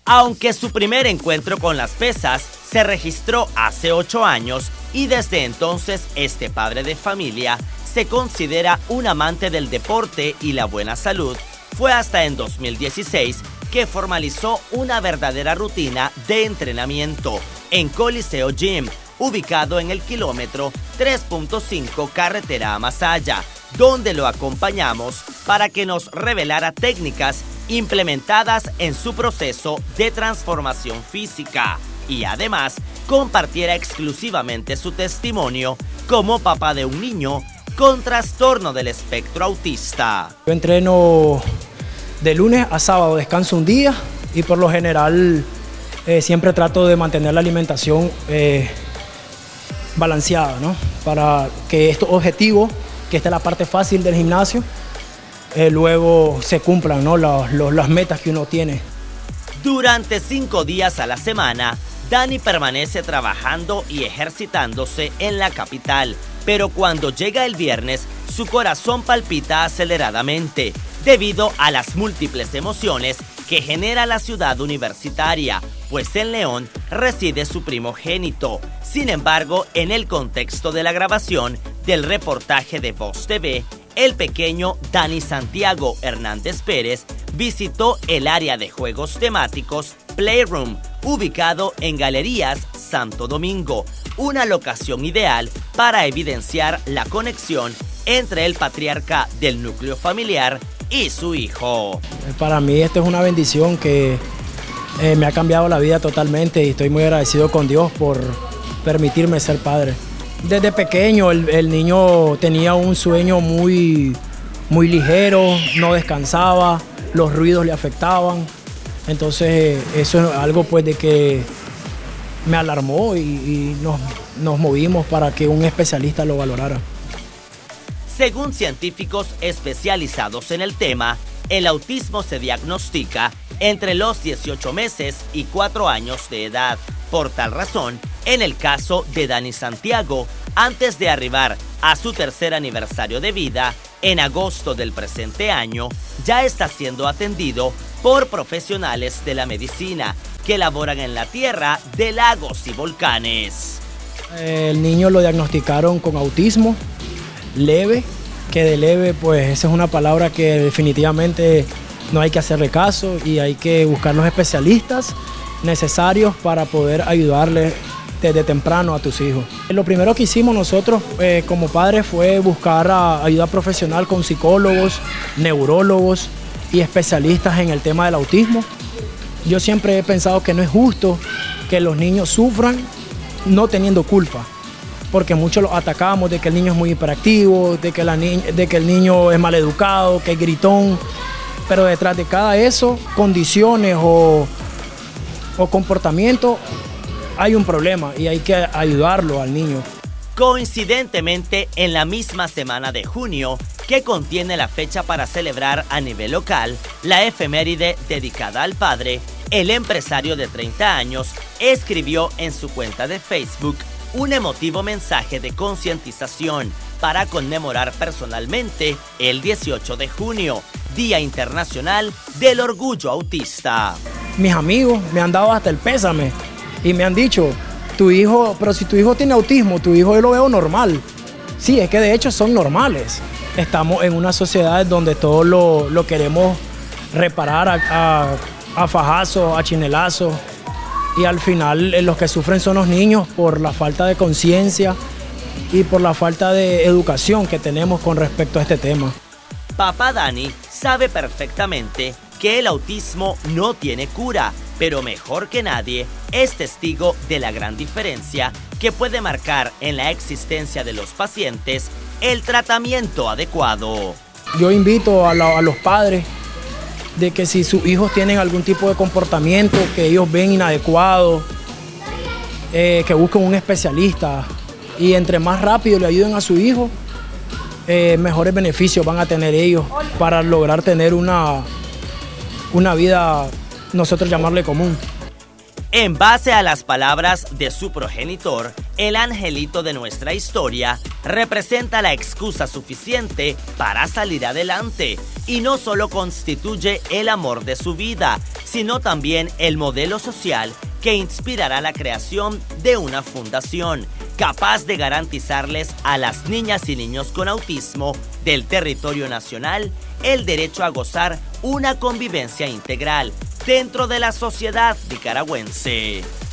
Aunque su primer encuentro con las pesas se registró hace 8 años y desde entonces este padre de familia se considera un amante del deporte y la buena salud, fue hasta en 2016 que formalizó una verdadera rutina de entrenamiento en Coliseo Gym, ubicado en el kilómetro 3.5 carretera a Masaya, donde lo acompañamos para que nos revelara técnicas implementadas en su proceso de transformación física y además compartiera exclusivamente su testimonio como papá de un niño con trastorno del espectro autista. Yo entreno de lunes a sábado, descanso un día y por lo general siempre trato de mantener la alimentación balanceada, ¿no? Para que estos objetivos, que esta es la parte fácil del gimnasio, luego se cumplan, ¿no? Las metas que uno tiene. Durante 5 días a la semana, Dani permanece trabajando y ejercitándose en la capital, pero cuando llega el viernes, su corazón palpita aceleradamente debido a las múltiples emociones que genera la ciudad universitaria, pues en León reside su primogénito. Sin embargo, en el contexto de la grabación del reportaje de Voz TV, el pequeño Dani Santiago Hernández Pérez visitó el área de juegos temáticos Playroom, ubicado en Galerías Santo Domingo, una locación ideal para evidenciar la conexión entre el patriarca del núcleo familiar y su hijo. Para mí esto es una bendición que me ha cambiado la vida totalmente y estoy muy agradecido con Dios por permitirme ser padre. Desde pequeño el niño tenía un sueño muy ligero, no descansaba, los ruidos le afectaban. Entonces eso es algo pues de que me alarmó y nos movimos para que un especialista lo valorara. Según científicos especializados en el tema, el autismo se diagnostica entre los 18 meses y 4 años de edad. Por tal razón, en el caso de Dani Santiago, antes de arribar a su tercer aniversario de vida, en agosto del presente año, ya está siendo atendido por profesionales de la medicina que laboran en la tierra de lagos y volcanes. El niño lo diagnosticaron con autismo leve, que de leve pues esa es una palabra que definitivamente no hay que hacerle caso y hay que buscar los especialistas necesarios para poder ayudarle desde temprano a tus hijos. Lo primero que hicimos nosotros como padres fue buscar ayuda profesional con psicólogos, neurólogos y especialistas en el tema del autismo. Yo siempre he pensado que no es justo que los niños sufran no teniendo culpa, porque muchos los atacamos de que el niño es muy hiperactivo, de que el niño es maleducado, que es gritón, pero detrás de cada eso, condiciones o comportamiento, hay un problema y hay que ayudarlo al niño. Coincidentemente, en la misma semana de junio, que contiene la fecha para celebrar a nivel local la efeméride dedicada al padre, el empresario de 30 años escribió en su cuenta de Facebook un emotivo mensaje de concientización para conmemorar personalmente el 18 de junio, Día Internacional del Orgullo Autista. Mis amigos me han dado hasta el pésame y me han dicho, tu hijo, pero si tu hijo tiene autismo, tu hijo yo lo veo normal. Sí, es que de hecho son normales. Estamos en una sociedad donde todo lo queremos reparar a fajazos, a chinelazos. Y al final los que sufren son los niños por la falta de conciencia y por la falta de educación que tenemos con respecto a este tema. Papá Dani sabe perfectamente que el autismo no tiene cura, pero mejor que nadie es testigo de la gran diferencia que puede marcar en la existencia de los pacientes el tratamiento adecuado. Yo invito a los padres de que si sus hijos tienen algún tipo de comportamiento que ellos ven inadecuado, que busquen un especialista y entre más rápido le ayuden a su hijo, mejores beneficios van a tener ellos para lograr tener una vida, nosotros llamarle común. En base a las palabras de su progenitor, el angelito de nuestra historia representa la excusa suficiente para salir adelante y no solo constituye el amor de su vida, sino también el modelo social que inspirará la creación de una fundación capaz de garantizarles a las niñas y niños con autismo del territorio nacional el derecho a gozar una convivencia integral dentro de la sociedad nicaragüense.